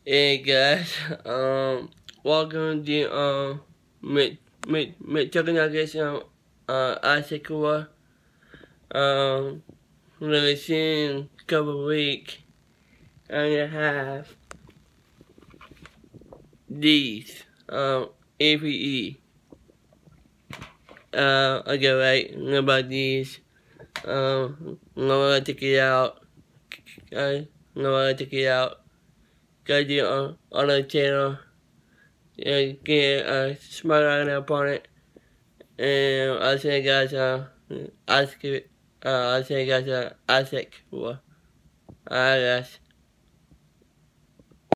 Hey guys, welcome to talking nuggets Isaac War. Really soon, couple weeks, I'm gonna have these APE. Okay, right, about these. I'm gonna take it out. I'm gonna take it out. Go to on the channel. Get a smart eye upon it. And I'll say guys, I'll say guys, Isaac. Alright guys.